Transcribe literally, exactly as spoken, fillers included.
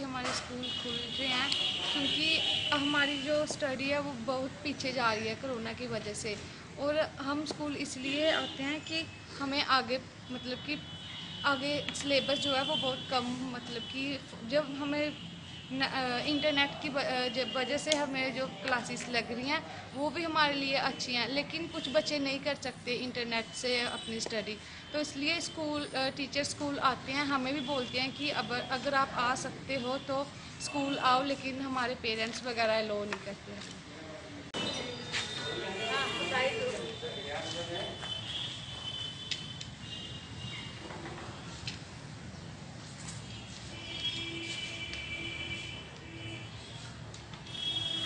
हमारे स्कूल खुल रहे हैं, क्योंकि हमारी जो स्टडी है वो बहुत पीछे जा रही है कोरोना की वजह से। और हम स्कूल इसलिए आते हैं कि हमें आगे मतलब कि आगे सिलेबस जो है वो बहुत कम, मतलब कि जब हमें इंटरनेट की वजह से हमें जो क्लासेस लग रही हैं वो भी हमारे लिए अच्छी हैं, लेकिन कुछ बच्चे नहीं कर सकते इंटरनेट से अपनी स्टडी। तो इसलिए स्कूल टीचर स्कूल आते हैं, हमें भी बोलते हैं कि अब अगर आप आ सकते हो तो स्कूल आओ, लेकिन हमारे पेरेंट्स वगैरह अलो नहीं करते हैं।